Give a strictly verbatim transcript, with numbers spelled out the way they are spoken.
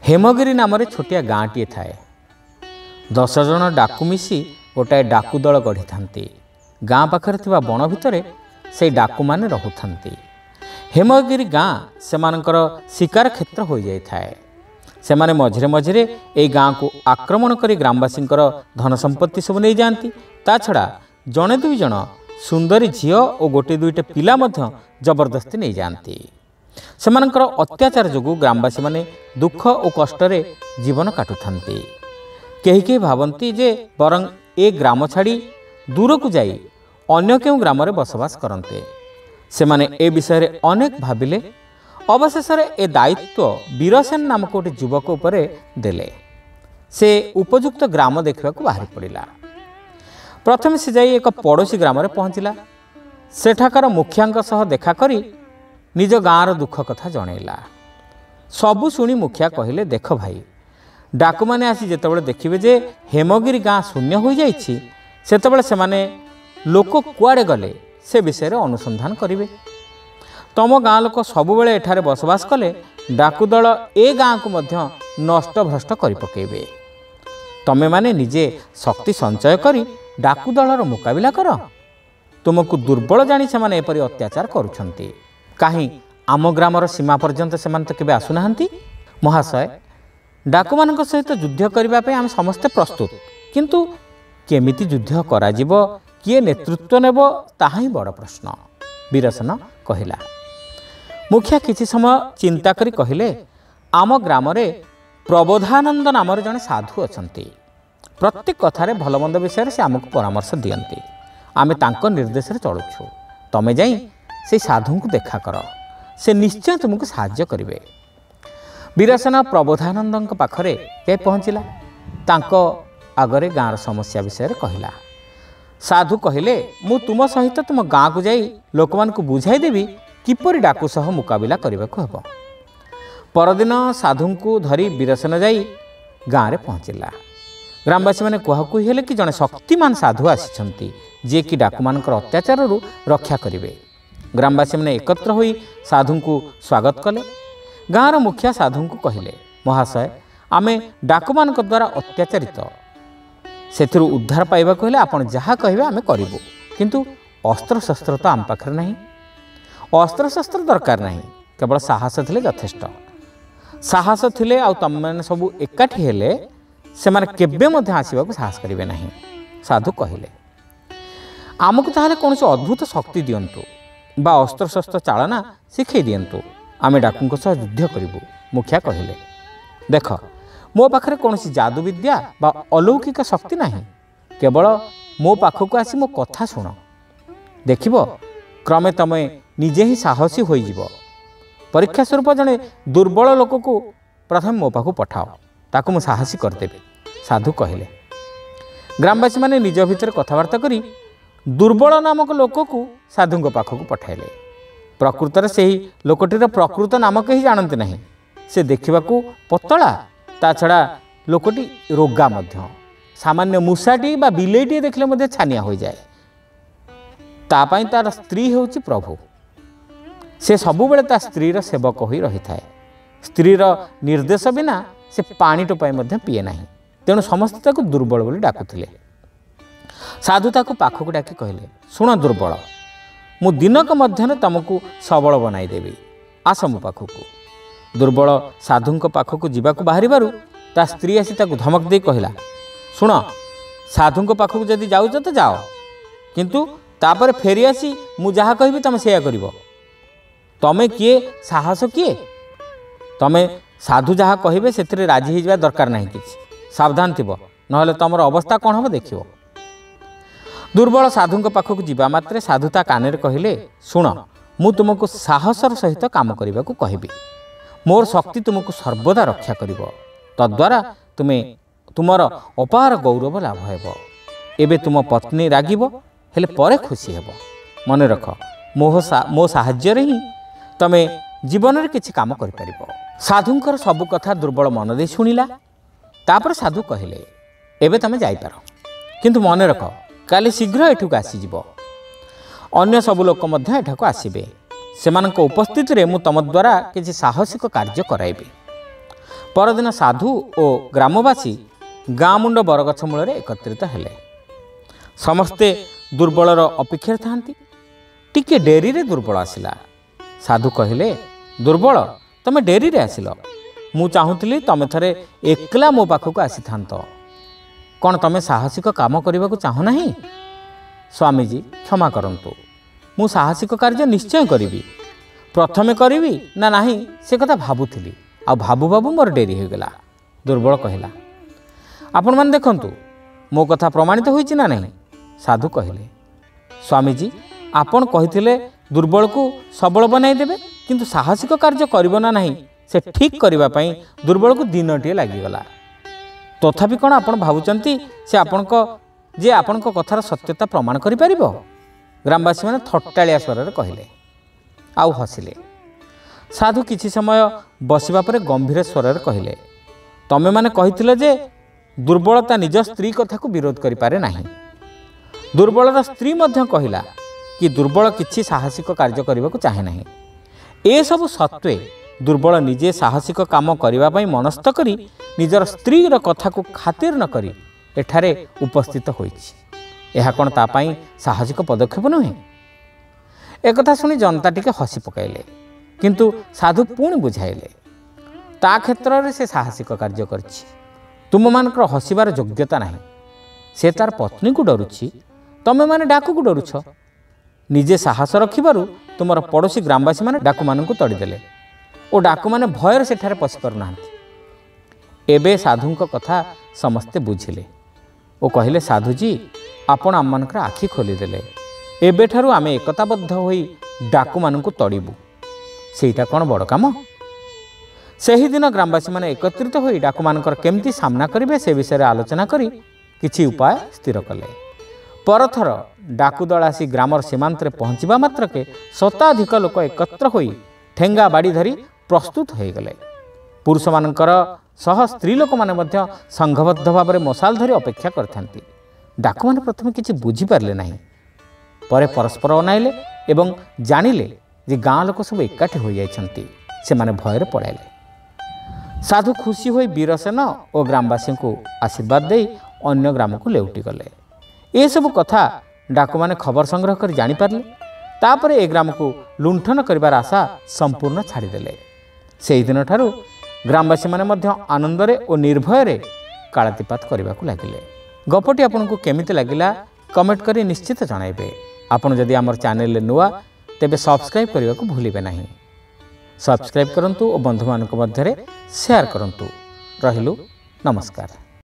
हेमगिरी नाम छोटिया गाँटीए थाए। दस जन डाकू मिसी गोटाए डाकू दल गढ़ी था। गाँ पाखरे थिबा बण भितरे से डाकू माने रहुथांती। हेमगिरी गाँ सेमानकर शिकार क्षेत्र हो जाए थाए। सेमाने मझिरे मझिरे ए गाँ को आक्रमण करी ग्रामवासींकर धन संपत्ति सब नहीं जाती। ता छड़ा जड़े दुई जन सुंदरी झील और गोटे दुईटे पिला मध्य जबरदस्ती नहीं जाती। सेमानकर अत्याचार जोगु ग्रामवासी माने दुख और कष्टरे जीवन काटुथांती। केही केही भावंती जे बरं ए ग्राम छाड़ी दूर को जाई अन्य केउ ग्राम रे बसवास करते। सेमाने ए विषय रे अनेक भाबिले। अवशेष ए दायित्व वीरसेन नामक गोटे युवक उपरे देले। से उपयुक्त ग्राम देखा बाहरी पड़ा। प्रथम से जाई एक पड़ोशी ग्राम रे पहुँचला। सेठाकर मुखिया सह देखा करी निज गाँर दुख कथा जनइला। सबू शुणी मुखिया कहले, देख भाई, डाकू माने आसी जेतेबेले देखिबे जे हेमगिरी गाँ शून्य हो जाइछि, सेतेबेले सेमाने लोक कुआड़े गले से विषय रे अनुसंधान करिवे। तम गाँ लोक सबुबेले एठारे बसवास कले डाकू दल ए गाँ को मध्य नष्ट भ्रष्ट करि पकेइबे। तमे माने निजे शक्ति संचय करी डाकू दलर मुकाबिला कर। तुमको दुर्बल जानी सेमाने एपरि अत्याचार करुछंती। काहीं आम ग्रामर सीमा पर्यंत सेमान तो केबे आसुनाहांती। महाशय, डाकू मानक सहित युद्ध करबा पे आम समस्ते प्रस्तुत, किंतु केमिति युद्ध करा जिवो, किए नेतृत्व नेब, ताहा ही बड़ प्रश्न, वीरसेन कहिला। मुखिया किछि समय चिंता करी कहिले, आम ग्राम रे प्रबोधानंद नाम जड़े साधु अछंती। प्रत्येक कथारे भलमंद विषय से आमको परामर्श दियंती। आमे तांको निर्देश रे चलुछु। तमे जाई से साधु को देखा कर, से निश्चय तुमको साहाय्य करिवे। वीरसेन प्रबोधानंद पाखरे जाई पहुँचला। तांको आगरे गाँर समस्या विषय रे कहिला। साधु कहिले, मु तुम सहित तुम गाँ को जाई लोक मान को बुझाई देवी किपरि डाकू सह मुकाबिला करबा को हबो। परदिन साधु को धरी वीरसेन जाई गाँ रे पहुँचला। ग्रामवासी माने कहकु हेले कि जने शक्तिमान साधु आसिछंती, जे कि डाकू मानकर अत्याचार रु रक्षा करिवे। ग्रामवासी माने एकत्र होई साधु को स्वागत कले। गाँर मुखिया साधु को कहिले, महाशय, आमे डाकू मानक द्वारा अत्याचारित, सेथिरु उद्धार पाइबा हेले आपण जहाँ कहिबे आमे करिबु, किंतु अस्त्र शस्त्र तो आम पाखरे नहीं। अस्त्र शस्त्र दरकार नहीं, केवल साहस थिले यथेष्ट। साहस थिले आ तम माने सबु एकाठी हेले से माने केबे मध्य आसीबाकू साहस करिवे नहीं। साधु कहिले, आमको ताहले कोनसे अद्भुत शक्ति दियंतु बा अस्त्र शस्त्र चालना शिखै दियंतु, आमे डाकुंक सह युद्ध करिबु। मुखिया कहिले, देख, मो पाखरे कोनसी जादू विद्या बा अलौकिक शक्ति नहीं। केवल मो पाखक आसी मो कथा सुन, देखिबो क्रमे तमे निजे ही साहसी होई जिवो। परीक्षा स्वरूप जने दुर्बल लोक को प्रथम मो पाखु पठाओ, ताकू मु साहसी करदेबी। साधु कहिले। ग्रामवासी माने निज भितर कथबार्ता करी दुर्बल नामक लोक को साधु पाखक पठाइले। प्रकृत में से लोकटीर प्रकृत नामक ही जानते नहीं। से देखा पतला, ता छड़ा लोकटी रोगा मध्य। सामान्य मूषाटी बा बिलेटी देखले मध्य छानिया हो जाए। तापाई तार स्त्री होउची प्रभु। से सबुबेले ता स्त्रीर सेवक होई रही थाए। स्त्रीर निर्देश बिना से पानी टोपाई मध्य पिए नहीं। तेणु समस्त ताको दुर्बल बोली डाकुथिले। साधु ताको पाखक डाकी कहले, सुण दुर्बल, मु दिनक मध्य तुमको सबल बनाई देवी, आस मो पाखक। दुर्बल साधु पाखक जावाक बाहरी बारू ता स्त्री आसी ताको धमक दे कहला, सुण, साधु पाखक जदि जाउछ तो जाओ, किंतु तापर फेरी आसी मु जहाँ कहबी तुम सेया करिवो। तमे किए, साहस किए? तमे साधु जहाँ कहबे सेथिरे राजी हो जावा दरकार नहीं। किछि सावधान थिबो, नहले तमर अवस्था कौन हम देखिवो। दुर्बल साधु पाखक जीवा मात्रे साधु ता कानेर कहिले, सुण, मु तुमको साहसर सहित काम करने को कहबी। मोर शक्ति तुमको सर्वदा रक्षा करिवो। तद्वारा तुमे तुमर अपार गौरव लाभ हेबो। एबे तुम पत्नी रागिबो, हेले परे खुशी हेबो। मने रख, मोह सा मो साहाय्य रे ही तमे जीवन रे किछि काम करि परिबो। साधुंकर सब कथा दुर्बल मन दे सुनिला। तापर साधु कहिले, एबे तमे जाई पारो, किंतु मने रख, काली शीघ्र एठुक आसीजिवो। अन्य सब लोक मध्य एठाक आसीबे। सेमानक उपस्थित रे मु तम द्वारा किछि साहसिक कार्य कराइबी। परदिन साधु और ग्रामवासी गाँ मुंड बरगछ मूल एकत्रित हेले। समस्ते दुर्बलर अपेक्षा था टिके डेरी रे दुर्बल आसिला। साधु कहले, दुर्बल तमे डेरी रे आसिल, मु चाहूली तमे थरे एकला मो पाखक आसी थांत। कौन तमे साहसिक काम करने को चाह नहीं? स्वामीजी क्षमा करंतु, मु साहसिक कार्य निश्चय करी, प्रथमे करी ना नहीं से कथा भाबुली, आ भाबु भाबु मोर डेरी हो गला। दुर्बल कहला, आपण मान देखंतु मो कथा प्रमाणित होईछि ना नहीं? साधु कहले, स्वामीजी आपण कहिथिले दुर्बल को सबल बनाई देबे, किंतु साहसिक कार्य करिबो ना नहीं से ठीक करबा पई दुर्बल को दिनटिए लागि गला। तथापि कोन आपण भाबुचंती से आपण को जे आपण को कथार सत्यता प्रमाण करि परिबो? ग्रामवासी माने थट्टालिया स्वर रे कहले, आउ हसिले। साधु किछि समय बसिबा परे गंभीर स्वर रे कहले, तमे माने कहिथिले जे दुर्बलता निज स्त्री कथा को विरोध करि पारे नाही। दुर्बलर स्त्री मध्य कहिला कि दुर्बल किछि साहसिक कार्य करबा को चाहे नाही। ए सब सत्वे दुर्बल निजे साहसिक काम करबा पई मनस्थ करी निजर स्त्री र कथा को खातिर न करी एठारे उपस्थित होईछि। एहा कोन ता पई साहसिक पदक्षेप नहे? एकथा सुनी जनता टिके हसी पकाइले, किंतु साधु पुणी बुझाइले, ता क्षेत्र रे से साहसिक कार्य करछि। तुम मानकर हसिबार योग्यता नहीं। से तार पत्नी को डरुछि, तमे माने डाकू को डरुछ। निजे साहस रखिबारु तुमर पड़ोशी ग्रामवासी माने डाकू मानकु तड़ीदेले और डाकू माने भयर सेठारे पशि पारु नाहांती। एबे साधुंक कथा समस्ते बुझिले और कहले, साधुजी आपण आम मानकर आखि खोलीदेले। एबे ठारु आमे एकताबद्ध होई डाकू मानकु तड़ीबु। सेटा कोन बड़ काम? सेही दिन ग्रामवासी माने एकत्रित होई डाकू मानकर केमती सामना करिवे से विषय रे आलोचना करी किछि उपाय स्थिर कले। परथर डाकू दल आसी ग्रामर सीमांत पहुँचवा मात्रके शताधिक लोक एकत्र होई ठेंगा बाड़ी धरी प्रस्तुत हो गले। पुरुष मानकर सह स्त्री लोक माने मध्य संघबद्ध भाव में मशाल धरी अपेक्षा करथांती। डाकू माने प्रथमे किछि बुझी पारले नाही, परे परस्पर अनाइले एवं जानिले जे गाँ लोक सब एकाठी हो जाइछंती। से माने भयर पड़ाइले। साधु खुशी होई वीरसेन और ग्रामवासी को आशीर्वाद दे अन्य ग्राम को लेउटी गले। ये सब कथा डाकू माने खबर संग्रह कर जानी पारले। तापरे ए ग्राम को लुंठन करिवार आशा संपूर्ण छाड़ीदेले। से दिन ठारू ग्रामवासी माने मध्य आनंदरे और निर्भय कालातिपात करने को लगिले। गपटी आपको केमिति लगिला कमेंट करी निश्चित जणाइबे। आपण जदि आमर चैनल नुआ तेबे सब्सक्राइब करने को भूलिबे नहीं। सब्सक्राइब करंतु और बंधु मानक मध्यरे शेयर करंतु। रहिलु, नमस्कार।